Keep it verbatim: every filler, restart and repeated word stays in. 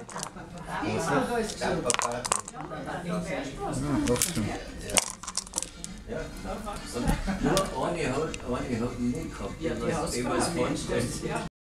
Dankbarkeit. Ja, doch schon. Ja. Und nur eine hat, eine hat nicht gehabt, die was, die was vorgestellt.